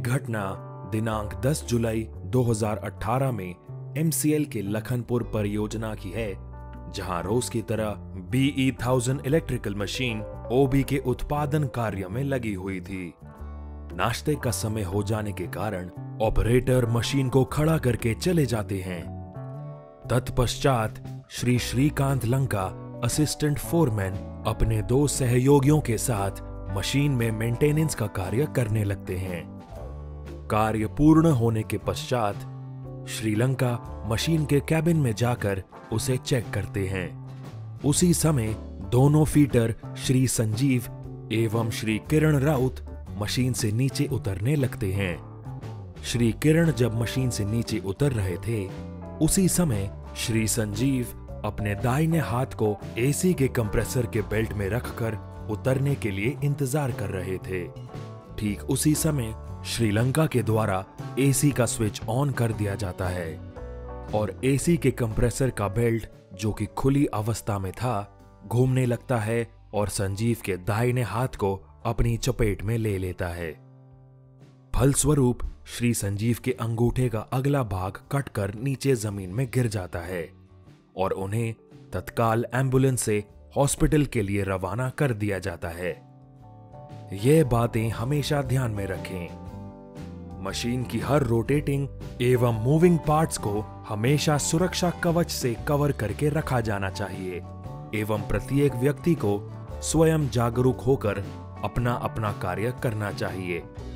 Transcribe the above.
घटना दिनांक 10 जुलाई 2018 में MCL के लखनपुर परियोजना की है, जहां रोज की तरह BE 1000 इलेक्ट्रिकल मशीन OB के उत्पादन कार्य में लगी हुई थी। नाश्ते का समय हो जाने के कारण ऑपरेटर मशीन को खड़ा करके चले जाते हैं। तत्पश्चात श्री श्रीकांत लंका असिस्टेंट फोरमैन अपने 2 सहयोगियों के साथ मशीन में मेंटेनेंस का कार्य करने लगते हैं। कार्य पूर्ण होने के पश्चात श्रीलंका मशीन के कैबिन में जाकर उसे चेक करते हैं। उसी समय दोनों फीटर श्री संजीव एवं श्री किरण राउत मशीन से नीचे उतरने लगते हैं। श्री किरण जब मशीन से नीचे उतर रहे थे, उसी समय श्री संजीव अपने दाहिने हाथ को AC के कंप्रेसर के बेल्ट में रखकर उतरने के लिए इंतजार कर रहे थे। ठीक उसी समय श्रीलंका के द्वारा AC का स्विच ऑन कर दिया जाता है और AC के कंप्रेसर का बेल्ट, जो कि खुली अवस्था में था, घूमने लगता है और संजीव के दाहिने हाथ को अपनी चपेट में ले लेता है। फलस्वरूप श्री संजीव के अंगूठे का अगला भाग कटकर नीचे जमीन में गिर जाता है और उन्हें तत्काल एम्बुलेंस से हॉस्पिटल के लिए रवाना कर दिया जाता है। ये बातें हमेशा ध्यान में रखें। मशीन की हर रोटेटिंग एवं मूविंग पार्ट्स को हमेशा सुरक्षा कवच से कवर करके रखा जाना चाहिए एवं प्रत्येक व्यक्ति को स्वयं जागरूक होकर अपना अपना कार्य करना चाहिए।